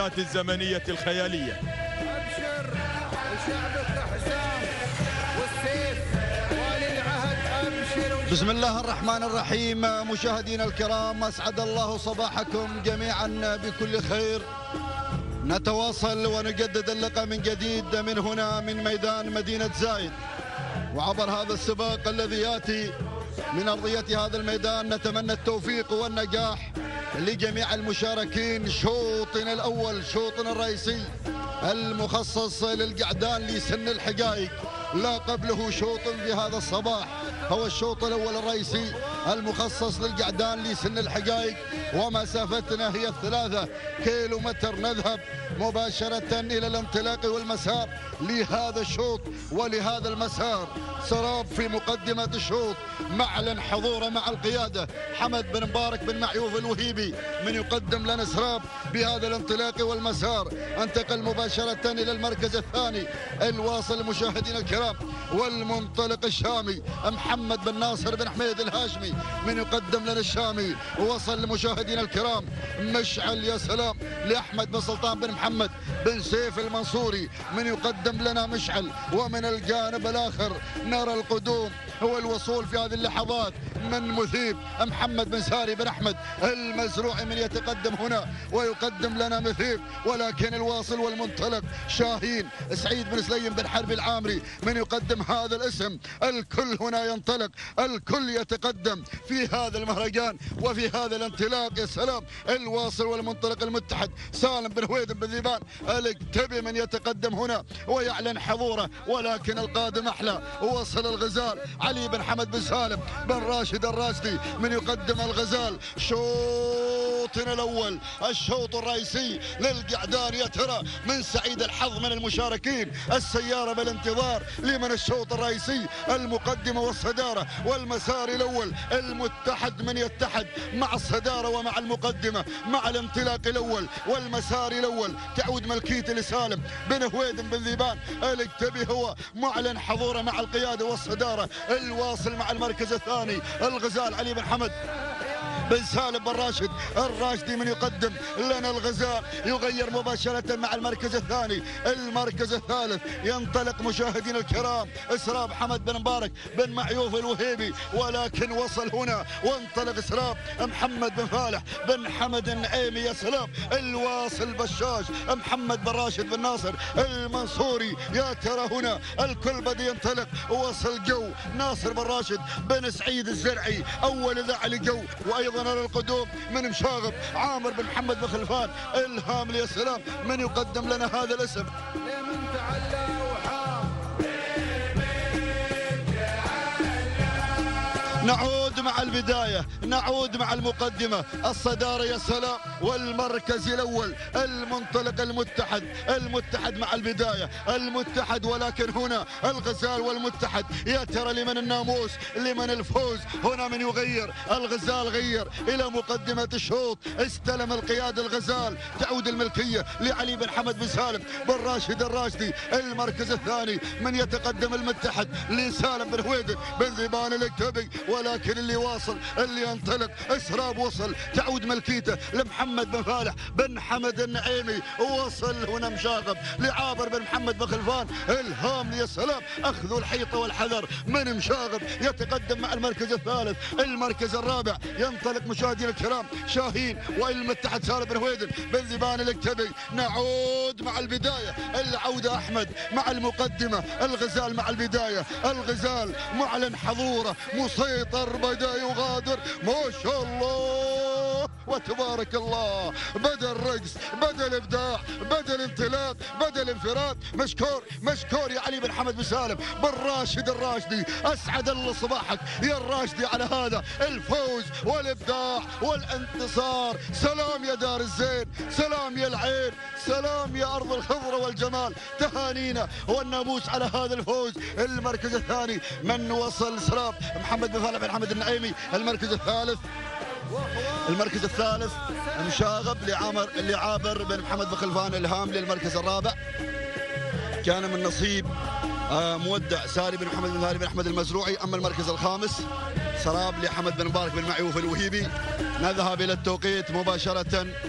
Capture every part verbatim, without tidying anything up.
التوقيتات الزمنية الخيالية. أبشر وشعبك حسام والسيف ولي العهد أبشر. بسم الله الرحمن الرحيم. مشاهدينا الكرام، أسعد الله صباحكم جميعا بكل خير. نتواصل ونجدد اللقاء من جديد من هنا من ميدان مدينة زايد، وعبر هذا السباق الذي يأتي من أرضية هذا الميدان نتمنى التوفيق والنجاح لجميع المشاركين. شوطنا الأول، شوطنا الرئيسي المخصص للقعدان لسن الحقائق، لا قبله شوط في هذا الصباح، هو الشوط الأول الرئيسي المخصص للقعدان لسن الحقائق، ومسافتنا هي الثلاثة كيلو متر. نذهب مباشرة إلى الانطلاق والمسار لهذا الشوط ولهذا المسار. سراب في مقدمة الشوط، معلن حضوره مع القيادة حمد بن مبارك بن معيوف الوهيبي من يقدم لنا سراب بهذا الانطلاق والمسار. انتقل مباشرة إلى المركز الثاني الواصل مشاهدينا الكرام والمنطلق الشامي محمد بن ناصر بن حميد الهاشمي من يقدم لنا الشامي. وصل لمشاهدينا الكرام مشعل يا سلام لأحمد بن سلطان بن محمد بن سيف المنصوري من يقدم لنا مشعل. ومن الجانب الآخر نرى القدوم هو الوصول في هذه اللحظات من مثيب محمد بن ساري بن أحمد المزروعي من يتقدم هنا ويقدم لنا مثيب. ولكن الواصل والمنطلق شاهين سعيد بن سليم بن حرب العامري من يقدم هذا الاسم. الكل هنا ينطلق، الكل يتقدم في هذا المهرجان وفي هذا الانطلاق. يا سلام، الواصل والمنطلق المتحد سالم بن هويد بن ذيبان الكتبي من يتقدم هنا ويعلن حضوره. ولكن القادم أحلى، وصل الغزال علي بن حمد بن سالم بن راشد الراشدي من يقدم الغزال. شوطنا الأول، الشوط الرئيسي للقعدان. يا ترى من سعيد الحظ من المشاركين السيارة بالانتظار لمن الشوط الرئيسي المقدمة والصدارة والمسار الأول. المتحد من يتحد مع الصدارة ومع المقدمة مع الانطلاق الأول والمسار الأول. تعود ملكية لسالم بن هويد بن ذيبان الكتبي هو معلن حضوره مع القيادة والصدارة. الواصل مع المركز الثاني الغزال علي بن حمد بن سالم بن راشد الراشدي من يقدم لنا الغزال. يغير مباشرة مع المركز الثاني. المركز الثالث ينطلق مشاهدينا الكرام اسراب حمد بن مبارك بن معيوف الوهيبي. ولكن وصل هنا وانطلق اسراب محمد بن فالح بن حمد النعيمي. يا سلام، الواصل بشاش محمد بن راشد بن ناصر المنصوري. يا ترى هنا الكل بدا ينطلق. وصل جو ناصر بن راشد بن سعيد الزرعي اول اذاعه لجو. وايضا على القدوم من مشاغب عامر بن محمد بن خلفان الهاملي. يا سلام، من يقدم لنا هذا الاسم. نعود مع البداية، نعود مع المقدمة الصدارة. يا سلام، والمركز الأول المنطلق المتحد. المتحد مع البداية، المتحد. ولكن هنا الغزال والمتحد. يا ترى لمن الناموس، لمن الفوز. هنا من يغير، الغزال غير إلى مقدمة الشوط. استلم القيادة الغزال. تعود الملكية لعلي بن حمد بن سالم بن راشد الراشدي. المركز الثاني من يتقدم المتحد لسالم بن هويد بن ذيبان الكتبي. ولكن اللي واصل، اللي ينطلق اسراب. وصل تعود ملكيته لمحمد بن فالح بن حمد النعيمي. وصل هنا مشاغب لعابر بن محمد بن خلفان الهاملي. يا سلام، اخذوا الحيطه والحذر من مشاغب. يتقدم مع المركز الثالث. المركز الرابع ينطلق مشاهدينا الكرام شاهين والمتحد سالم بن هويد بن ذيبان الكتبي. نعود مع البدايه، العوده احمد مع المقدمه. الغزال مع البدايه، الغزال معلن حضوره مسيطر بدا يغادر. ما شاء الله وتبارك الله، بدا الرقص، بدا الابداع، بدا الانطلاق، بدا الانفراد. مشكور مشكور يا علي بن حمد بن سالم بن راشد الراشدي. اسعد الله صباحك يا الراشدي على هذا الفوز والابداع والانتصار. سلام يا دار الزين، سلام يا العين، سلام يا ارض الخضره والجمال. تهانينا والناموس على هذا الفوز. المركز الثاني من وصل سراب محمد بن فالح بن حمد النعيمي. المركز الثالث المركز الثالث مشاغب لعامر لعابر بن محمد بن خلفان الهام. للمركز الرابع كان من نصيب مودع ساري بن محمد بن ساري بن احمد المزروعي. اما المركز الخامس سراب لحمد بن مبارك بن معيوف الوهيبي. نذهب الى التوقيت مباشره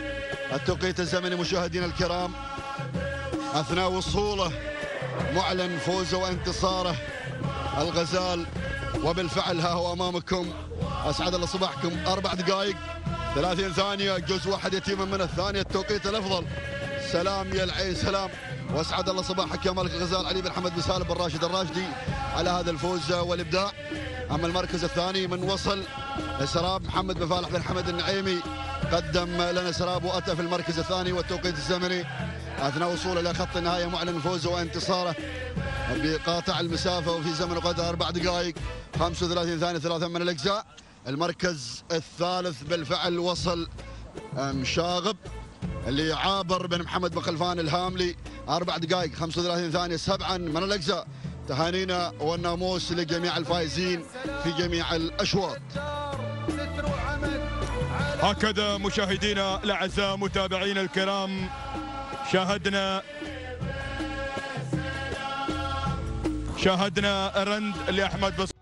التوقيت الزمني مشاهدينا الكرام أثناء وصوله معلن فوزه وانتصاره الغزال، وبالفعل ها هو أمامكم. أسعد الله صباحكم. أربع دقائق ثلاثين ثانية، جزء واحد يتيما من الثانية، التوقيت الأفضل. سلام يا العين سلام، وأسعد الله صباحك يا ملك الغزال علي بن حمد بن سالم بن راشد الراشدي على هذا الفوز والإبداع. أما المركز الثاني من وصل سراب محمد بن فالح بن حمد النعيمي، قدم لنا سراب وأتى في المركز الثاني، والتوقيت الزمني أثناء وصوله إلى خط النهاية معلن فوزه وانتصاره بقاطع المسافة وفي زمن قدر أربع دقائق خمسة وثلاثين ثانية ثلاثة من الأجزاء. المركز الثالث بالفعل وصل مشاغب اللي عابر بن محمد بن خلفان الهاملي، أربع دقائق خمسة وثلاثين ثانية سبعا من الأجزاء. تهانينا والناموس لجميع الفائزين في جميع الأشواط. هكذا مشاهدينا الأعزاء متابعينا الكرام شاهدنا شاهدنا رند لأحمد بص